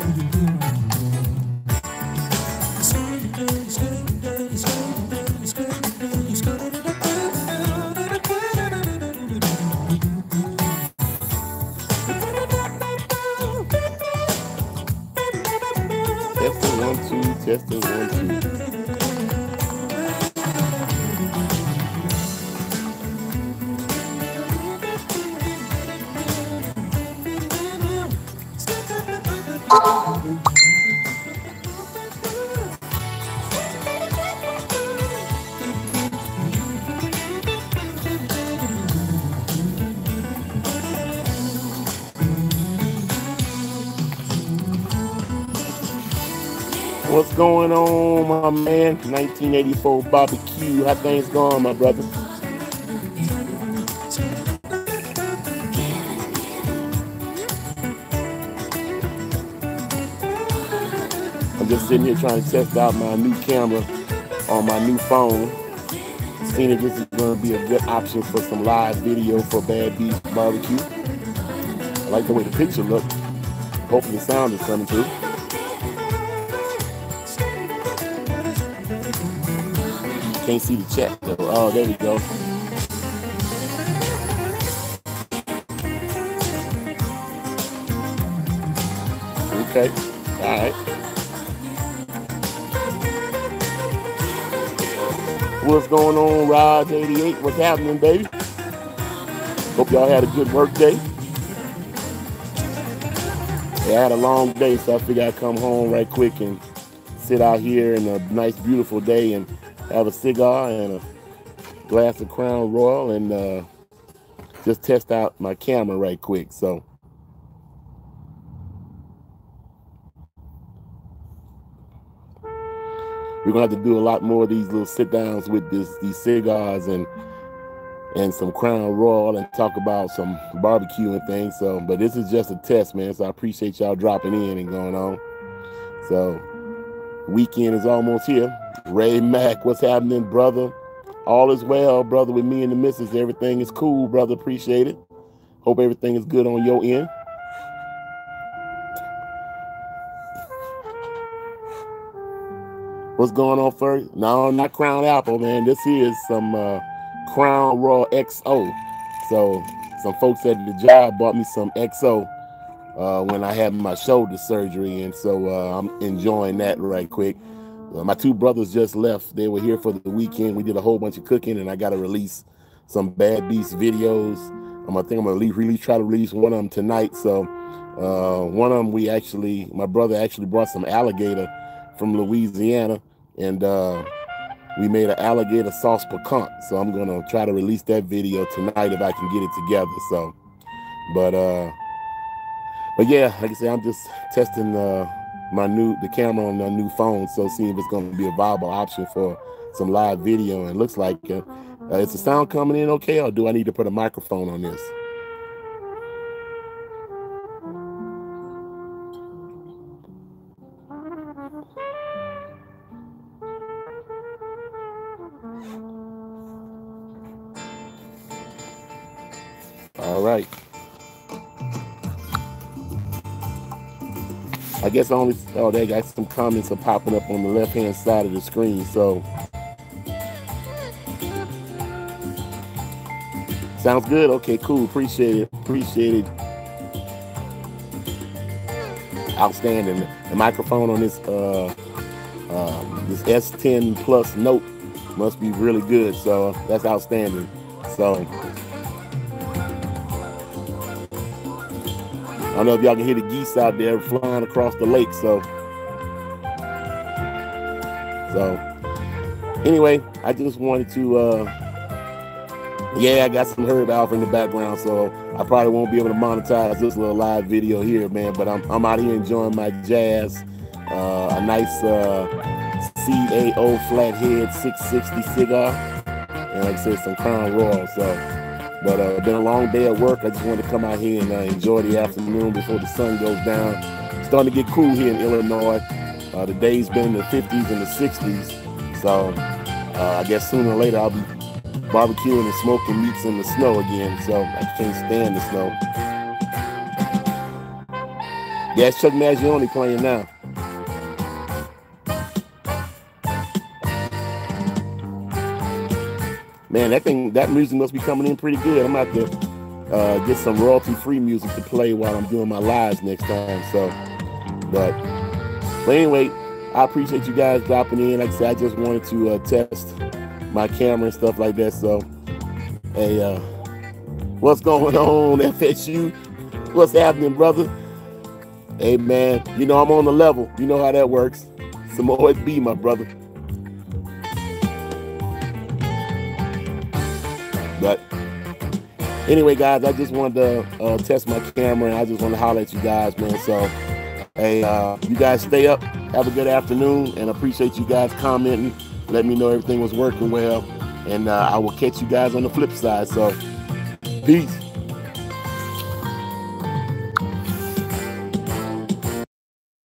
Testing 1 2, testing 1 2. What's going on, my man? 1984 barbecue. How things going, my brother? I'm just sitting here trying to test out my new camera on my new phone. Seeing if this is going to be a good option for some live video for Bad Beast Barbecue. I like the way the picture looks. Hopefully the sound is coming through. Can't see the chat though. Oh, there we go. Okay. All right. What's going on, Rod88? What's happening, baby? Hope y'all had a good work day. Yeah, I had a long day, so I figured I'd come home right quick and sit out here in a nice, beautiful day and have a cigar and a glass of Crown Royal and just test out my camera right quick. So we're gonna have to do a lot more of these little sit downs with these cigars and some Crown Royal and talk about some barbecue and things. So, but this is just a test, man. So I appreciate y'all dropping in and going on. So weekend is almost here. Ray Mack, what's happening, brother? All is well, brother, with me and the missus. Everything is cool, brother. Appreciate it. Hope everything is good on your end. What's going on first? No, not Crown Apple, man. This is some Crown Royal XO. So some folks at the job bought me some XO when I had my shoulder surgery, and so I'm enjoying that right quick. My two brothers just left. They were here for the weekend. We did a whole bunch of cooking, and I got to release some Bad Beast videos. I think I'm going to try to release one of them tonight. So one of them, my brother actually brought some alligator from Louisiana, and we made an alligator sauce piquant. So I'm going to try to release that video tonight if I can get it together. So, but yeah, like I said, I'm just testing the camera on my new phone, so seeing if it's going to be a viable option for some live video. And it looks like is the sound coming in okay, or do I need to put a microphone on this? All right. I guess they got some comments are popping up on the left-hand side of the screen. So sounds good. Okay, cool. Appreciate it. Outstanding. The microphone on this S10 Plus Note must be really good. So that's outstanding. So I don't know if y'all can hear the geese out there flying across the lake. So anyway, I just wanted to, I got some Herb Alpha in the background, so I probably won't be able to monetize this little live video here, man. But I'm out here enjoying my jazz, a nice CAO Flathead 660 cigar, and like I said, some Crown Royal. So. But it's been a long day at work. I just wanted to come out here and enjoy the afternoon before the sun goes down. It's starting to get cool here in Illinois. The day's been in the 50s and the 60s. So I guess sooner or later I'll be barbecuing and smoking meats in the snow again. So I can't stand the snow. Yeah, it's Chuck Mangione playing now. Man, that music must be coming in pretty good. I'm about to get some royalty-free music to play while I'm doing my lives next time. So, but anyway, I appreciate you guys dropping in. Like I said, I just wanted to test my camera and stuff like that. So, hey, what's going on, FSU? What's happening, brother? Hey, man, you know I'm on the level. You know how that works. Some OSB, my brother. But anyway, guys, I just wanted to test my camera, and I just want to holler at you guys, man. So, hey, you guys stay up. Have a good afternoon, and appreciate you guys commenting. Let me know everything was working well, and I will catch you guys on the flip side. So, peace.